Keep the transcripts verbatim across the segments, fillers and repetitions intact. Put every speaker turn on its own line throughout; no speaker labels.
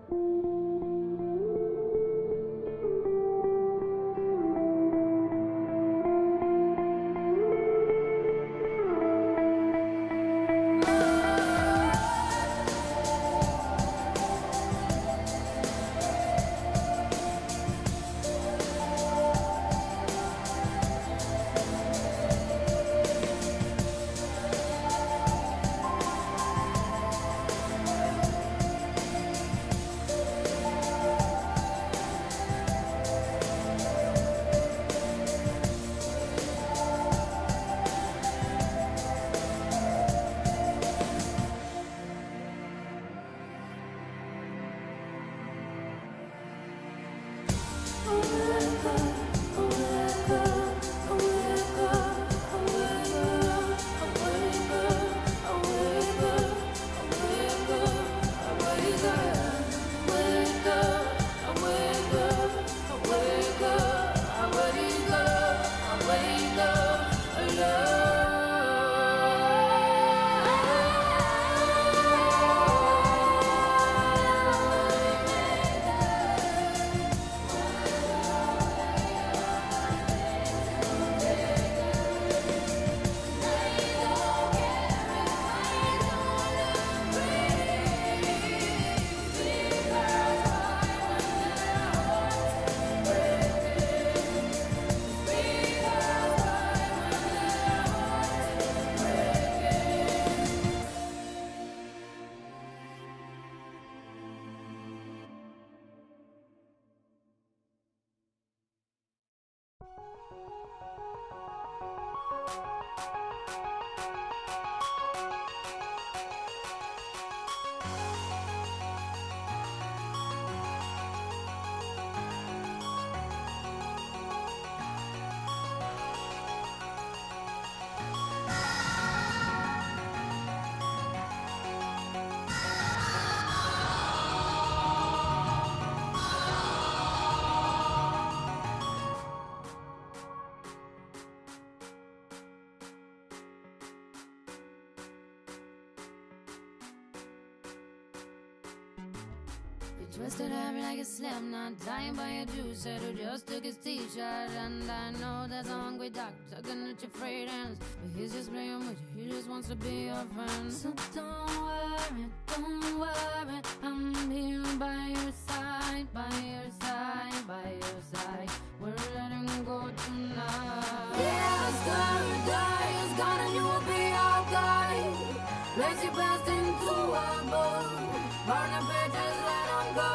Twisted hair like a slim, not dying by a juicer who just took his t-shirt. And I know there's a hungry dog tugging at your frayed hands, but he's just playing with you, he just wants to be your friend. So don't worry, don't worry, I'm here by your side, by your side, by your side. We're letting go tonight. Yeah, it's gonna die, it's gone and you will be our guide. Place your past into a bowl, burn the bridges, let them go.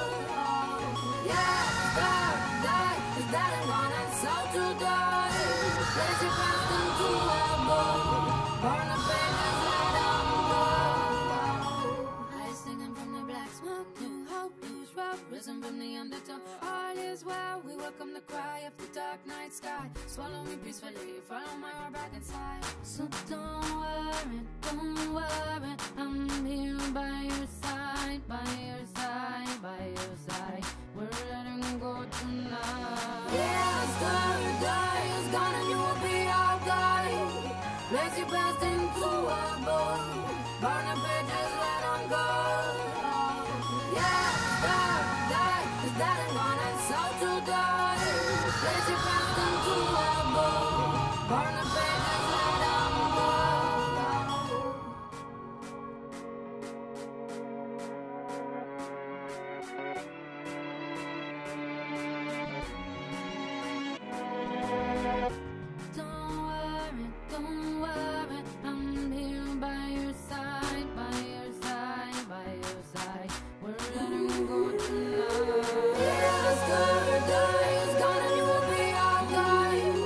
Yeah, it's gonna die, it's dead and gone and so to die. Place your past into a bowl, burn the bridges, let them go. Eyes singing from the black smoke, new hope, new shrub, risen from the undertow. All is well, we welcome the cry of the dark night sky. Swallow me peacefully, follow my heart back inside. So don't worry, don't worry, I'm here by your side, by your side, by your side. We're letting go tonight. Yeah, it's gonna die, it's gone and you will be our guide. Place your past into a bowl, burn the bridges, let them go. Yeah, it's gonna die, it's dead and gone and so to die. Place your past into a bowl, burn the bridges, let them go. Don't worry, don't worry, I'm here by your side, by your side, by your side. We're letting go tonight. Yeah, it's gonna die, it's gone and you will be our guide.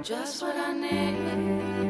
Just what I need.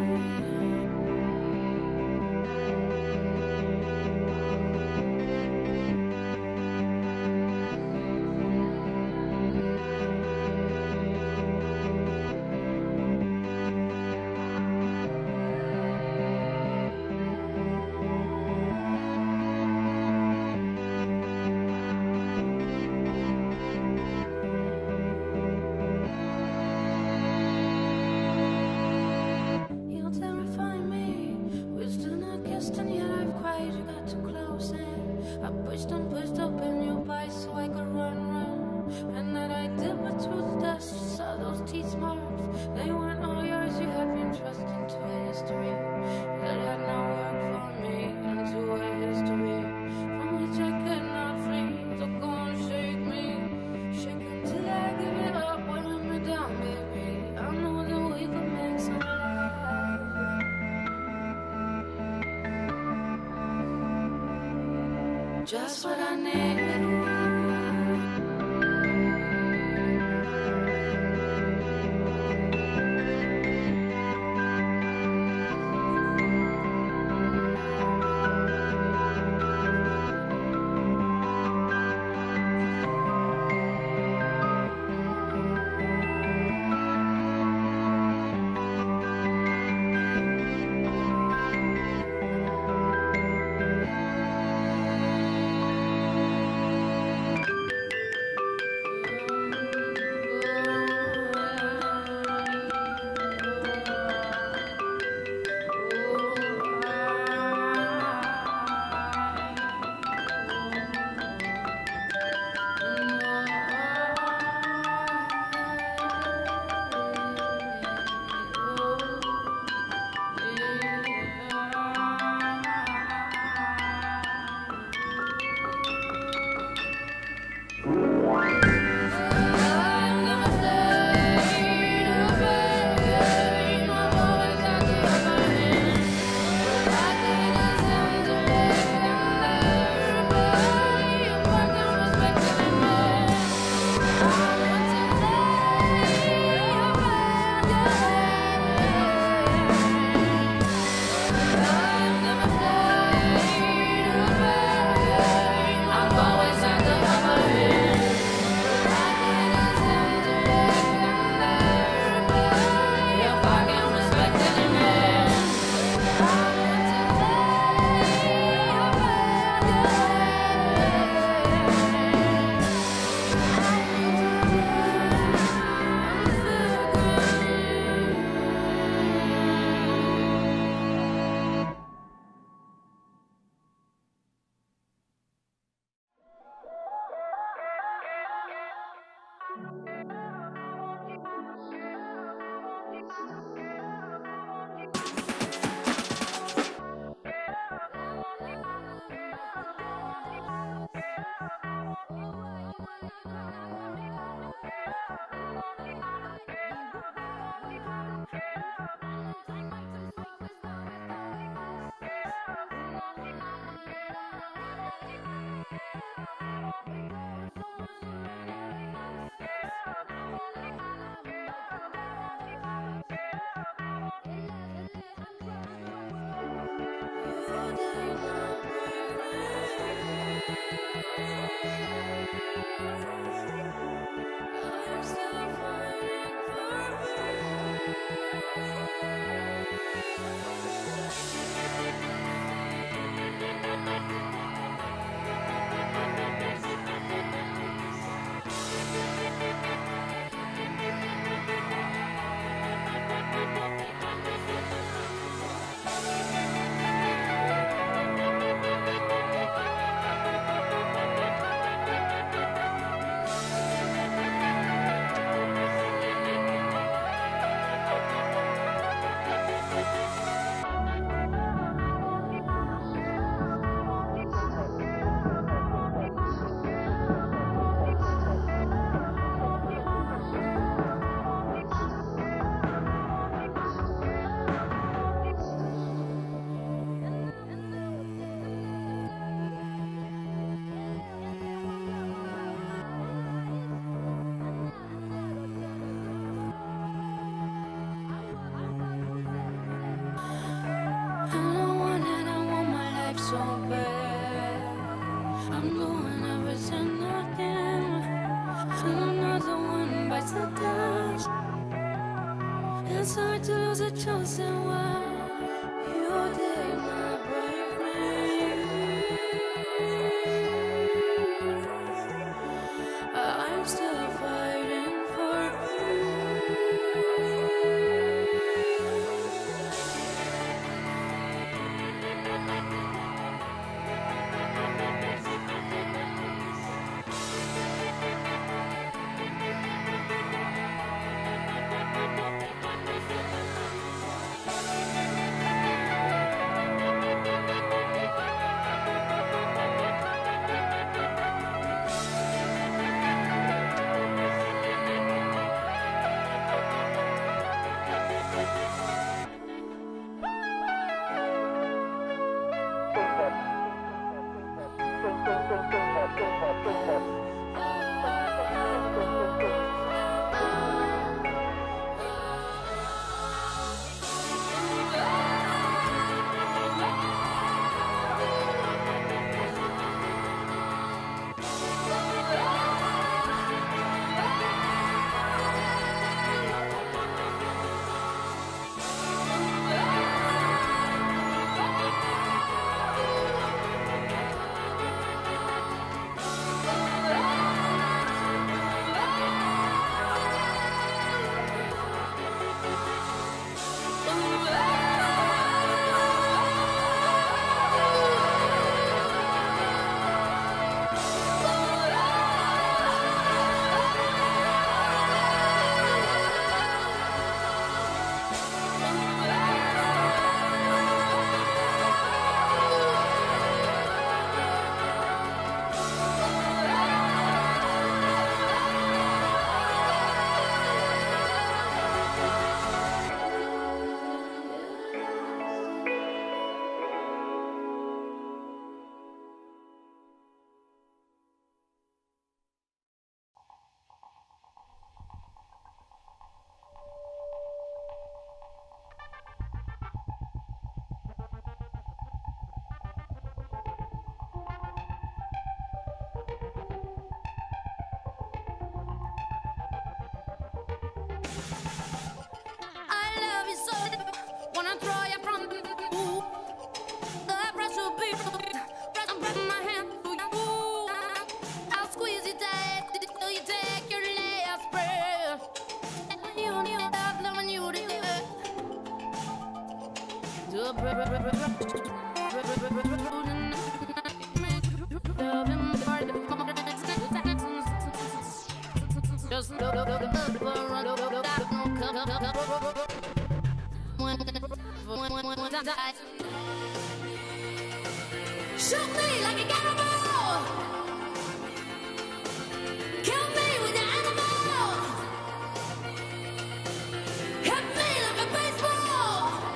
And yet I've cried, you got too close and I pushed and pushed open your bite so I could run, run. And then I dipped it through the dust, you saw those teeth marks. They weren't all yours, you had been thrust into a history that had no work for me, into a history from which I could not flee. So go and shake me, shake until I give it up, wearing me down, baby. I know that we could make some love. Just what I need. I'm the one and I want my life so bad. I'm doing everything I can. And another one bites the dust. It's hard to lose a chosen one. You did not break me. I'm still fighting for shoot me like a cannibal. Kill me with the animal. Hit me like a baseball.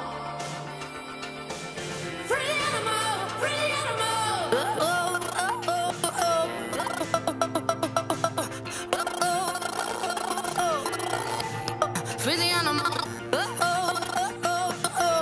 Free animal, free animal. Oh, oh, oh, oh, oh. Free the animal. Oh, oh, oh, oh, oh.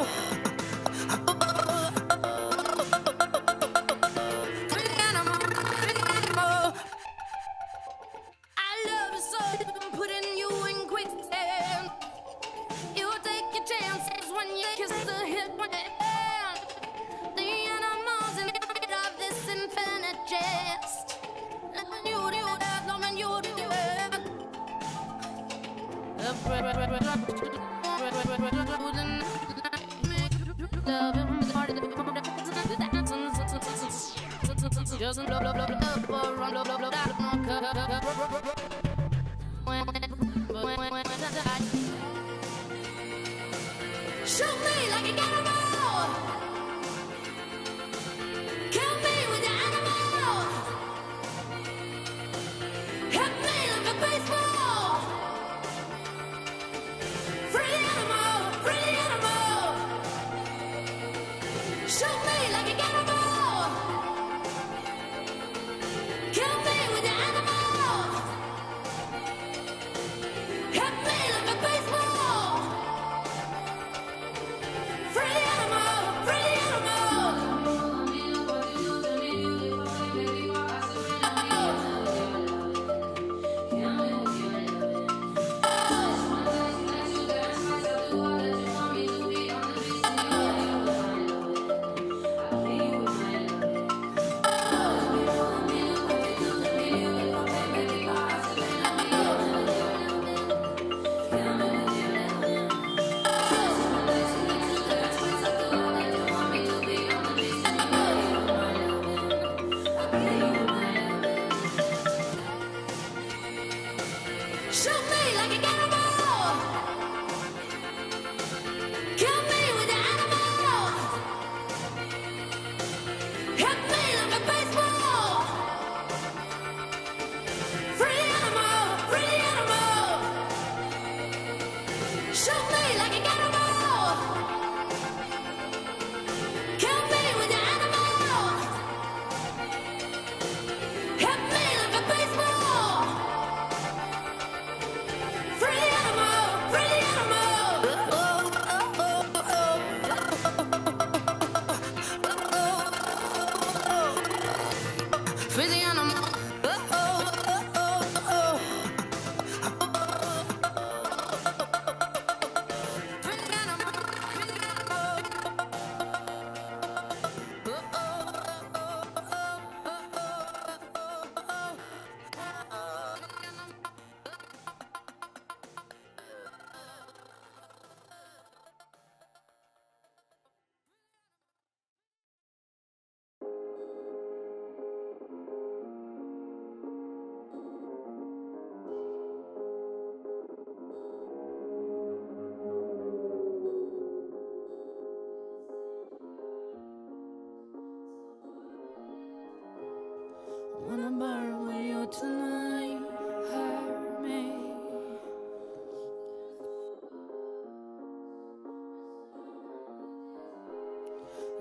Just blah blah blah blah blah blah blah blah blah blah. Shoot me like a cannibal. Kill me with the animal. Hit me like a baseball. Free animal, free animal. Shoot me like a cannibal. Kill me with the animal. Hit me like a baseball. Free animal, free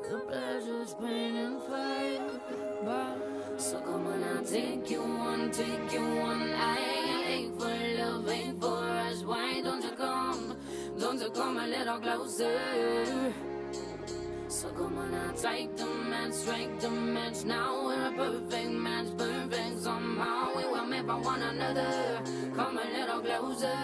The pleasure's pain and fire. But so come on, I'll take you one, take you one. I ain't for love, ain't for us. Why don't you come? Don't you come a little closer? So come on, I'll strike the match, strike the match. Now we're a perfect match, perfect somehow. We were made for one another. Come a little closer.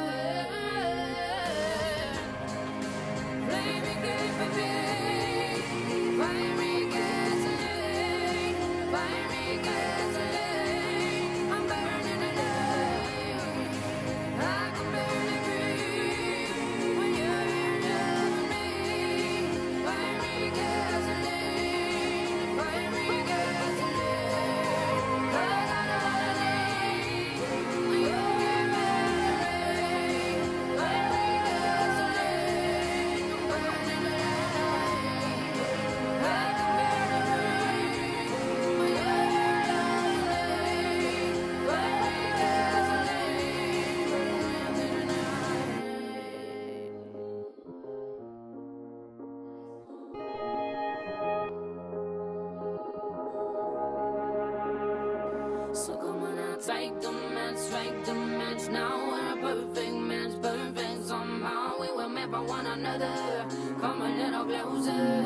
Play me good, baby. Find me gasoline. Find me gasoline. I'm burning alive. I can barely breathe when you're here loving me. Find me gasoline. Find me gasoline. I got all I need when you're here loving me. Find me gasoline. I'm burning alive. I can barely breathe when you're here loving me. Find me gasoline. Burning alive. So come on, I'll strike the match, strike the match. Now we're a perfect match, perfect somehow. We were made for one another. Come a little closer.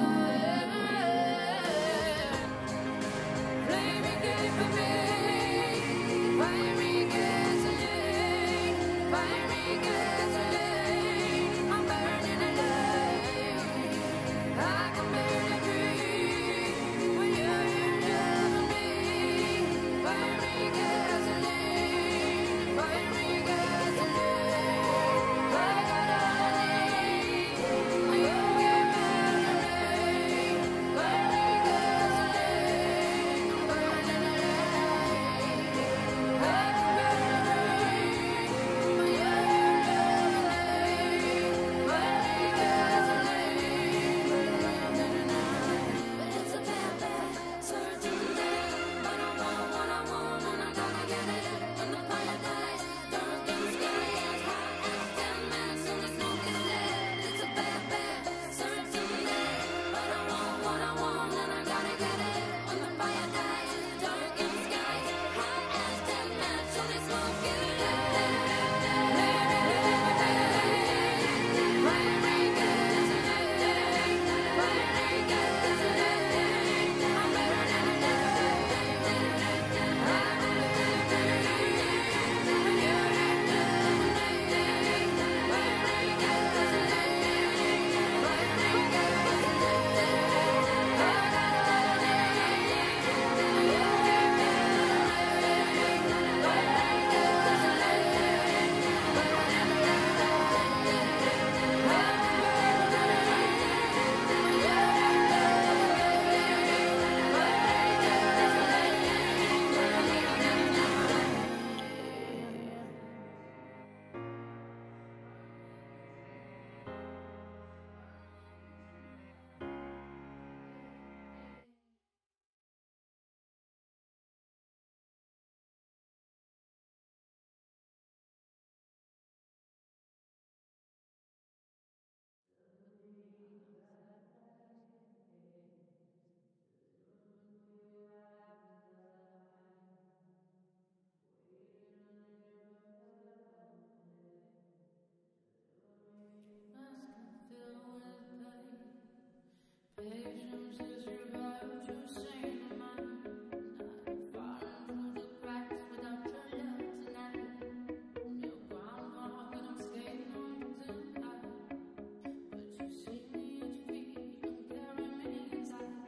Play me good, baby. Find me gasoline. Find me gasoline. I'm burning alive. I can barely breathe when you're here loving me. Find me gasoline. Find me gasoline. I got all I need when you're here loving me. Find me gasoline. I'm burning alive. I can barely breathe when you're here loving me. Find me gasoline. Burning alive. But it's a bad, bad, certain day. But I want what I want and I gotta get it. When the fire dies, dark and scary as hot as ten minutes and the smoke is lit. It's a bad, bad, certain day. But I want what I want and I gotta get it. When the fire dies, dark and scary, hot as ten minutes and the smoke is lit. Fire me gasoline. Fire me gasoline. I'm burning alive. I can barely breathe when you're here loving me. Fire me gasoline. Fire me gasoline. I got all I need when you're here loving me. Fire me gasoline. Burning alive. I can barely breathe when you're here loving me. Fire me gasoline. Burning alive. Mask can fill with pain. Patience is your virtue, sane mind. Falling through the cracks without your love tonight. Your groundhog and I'm skating on tonight. But you see me at your feet and carry me inside.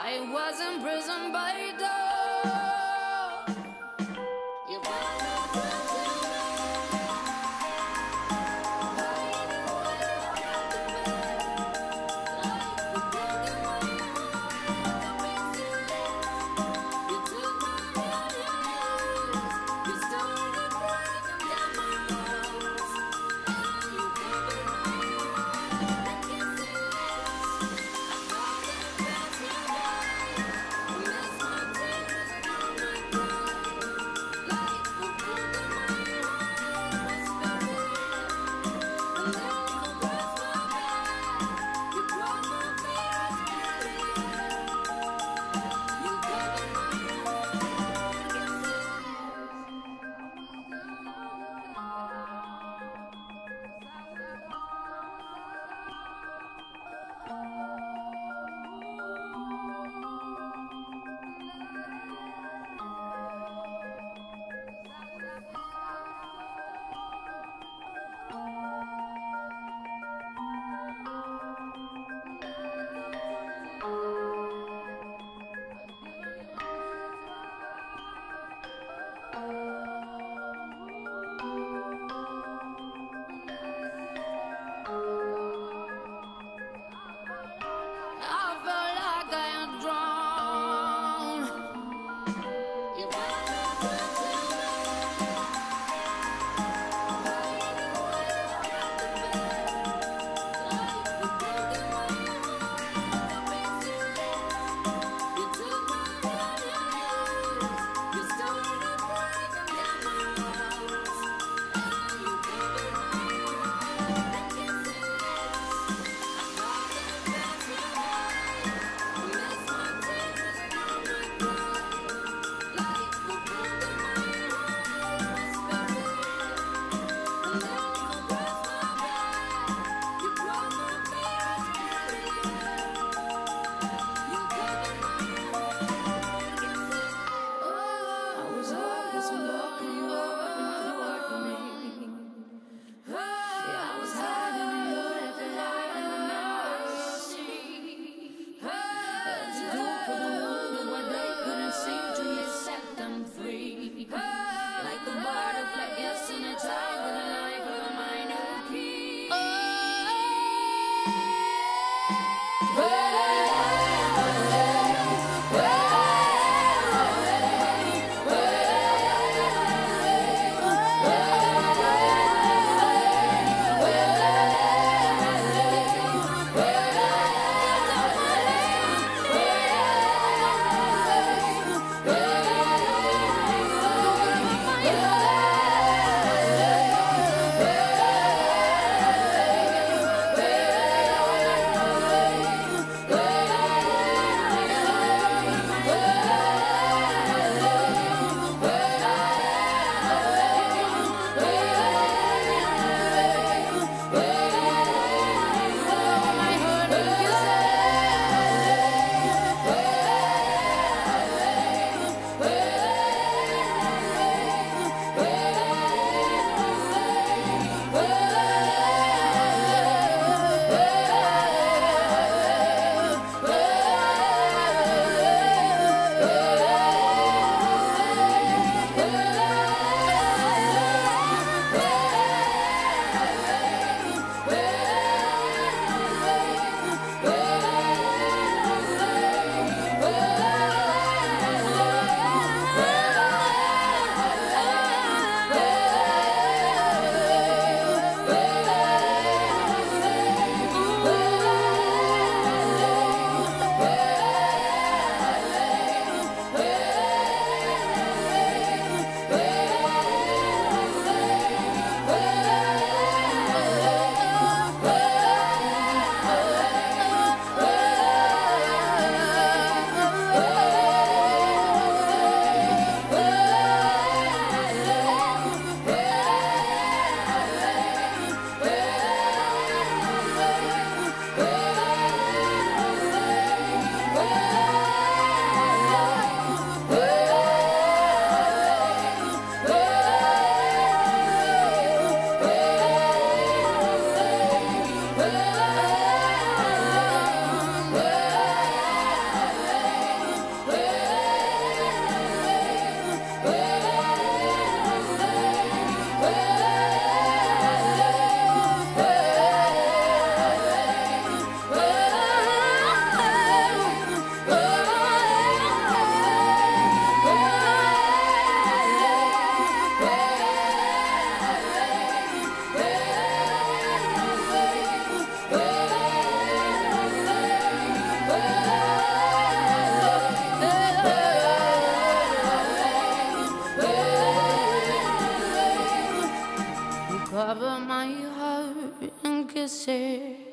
I was imprisoned by door. You cover my heart and kiss it.